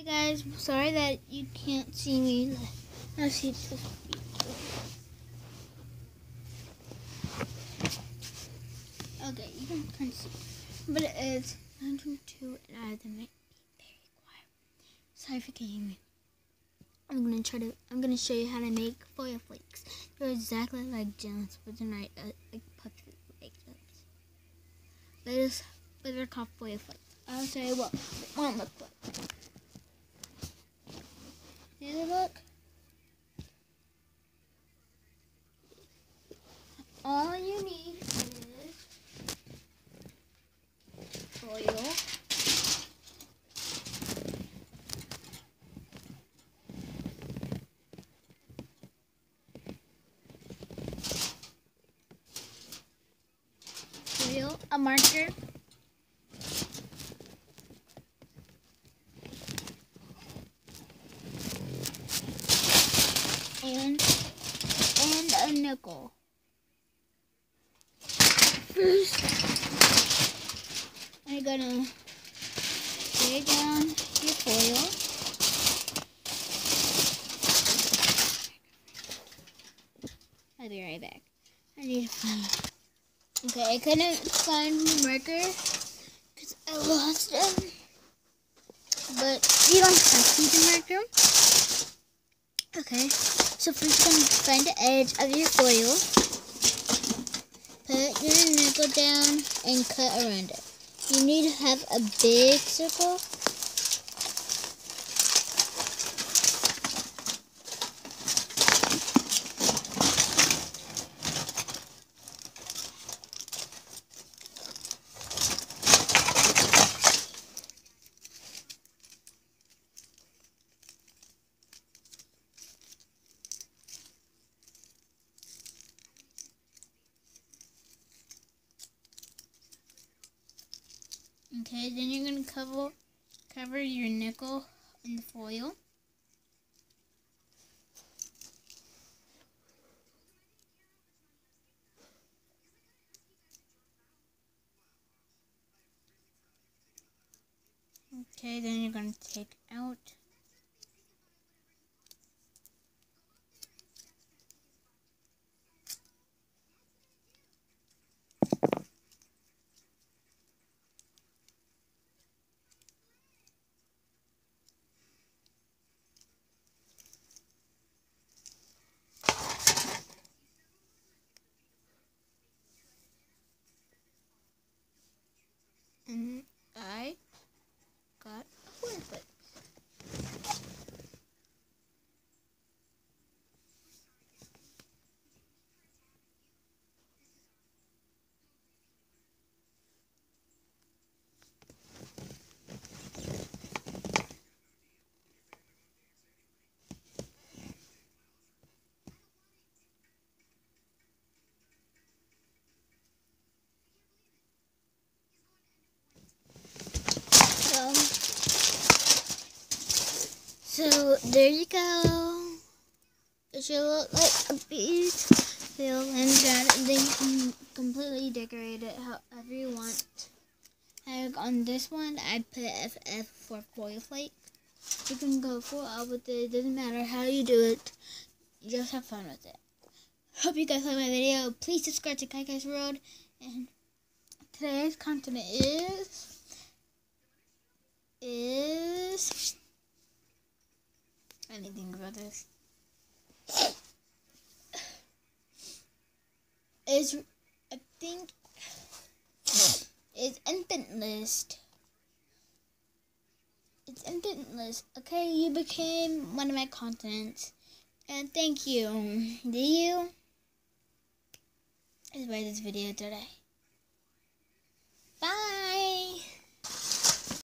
Hey guys, sorry that you can't see me. Now see this. Okay, you can kind of see, but it is 9:22 and I have to make very quiet. Sorry for getting me. I'm gonna show you how to make foil flakes. They're exactly like gems, but they're not like puppy flakes. But they're called foil flakes. I'll show you what one looks like. See the look? All you need is foil, a marker, and a nickel. First, I'm gonna lay down your foil. I'll be right back. I need to find. Okay, I couldn't find my marker because I lost them. But you don't have to use a marker. Okay, so first I'm gonna find the edge of your foil. Put your nickel down and cut around it. You need to have a big circle. Okay, then you're going to cover your nickel in the foil. Okay, then you're going to take out and I got a foil flake. So there you go. It should look like a piece filled and then you can completely decorate it however you want. Like on this one, I put FF for foil flake. You can go full out with it. It doesn't matter how you do it. You just have fun with it. Hope you guys like my video. Please subscribe to Kylie's World. And today's content is I didn't think about this. I think is infant list. It's infant list. Okay, you became one of my contents. And thank you. Do you? Enjoy this video today. Bye.